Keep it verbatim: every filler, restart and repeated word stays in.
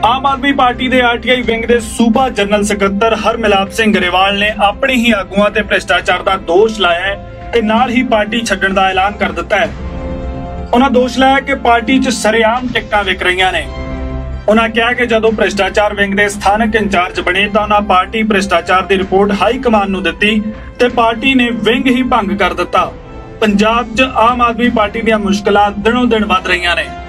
ਆਮ Aadmi party ਦੇ RTI wing ਦੇ ਸੂਬਾ ਜਨਰਲ ਸਕੱਤਰ ਹਰਮਿਲਾਪ ਸਿੰਘ ਗਰੇਵਾਲ ਨੇ ਆਪਣੇ ਹੀ ਆਗੂਆਂ ਤੇ ਭ੍ਰਿਸ਼ਟਾਚਾਰ ਦਾ ਦੋਸ਼ ਲਾਇਆ ਹੈ ਤੇ ਨਾਲ ਹੀ ਪਾਰਟੀ ਛੱਡਣ ਦਾ ਐਲਾਨ ਕਰ ਦਿੱਤਾ ਹੈ। ਉਹਨਾਂ ਦੋਸ਼ ਲਾਇਆ ਕਿ ਪਾਰਟੀ 'ਚ ਸਰੇਆਮ ਟਿਕਟਾਂ ਵਿਕ ਰਹੀਆਂ ਨੇ। ਉਹਨਾਂ ਕਿਹਾ ਕਿ ਜਦੋਂ ਭ੍ਰਿਸ਼ਟਾਚਾਰ ਵਿੰਗ ਦੇ ਸਥਾਨਕ ਇੰਚਾਰਜ ਬਣੇ ਤਾਂ ਉਹਨਾਂ ਪਾਰਟੀ ਭ੍ਰਿਸ਼ਟਾਚਾਰ ਦੀ ਰਿਪੋਰਟ ਹਾਈ ਕਮਾਨ ਨੂੰ ਦਿੱਤੀ ਤੇ ਪਾਰਟੀ ਨੇ ਵਿੰਗ ਹੀ ਭੰਗ ਕਰ ਦਿੱਤਾ। ਪੰਜਾਬ 'ਚ ਆਮ ਆਦਮੀ ਪਾਰਟੀ ਦੀਆਂ ਮੁਸ਼ਕਲਾਂ ਦਿਨੋਂ ਦਿਨ ਵੱਧ ਰਹੀਆਂ ਨੇ।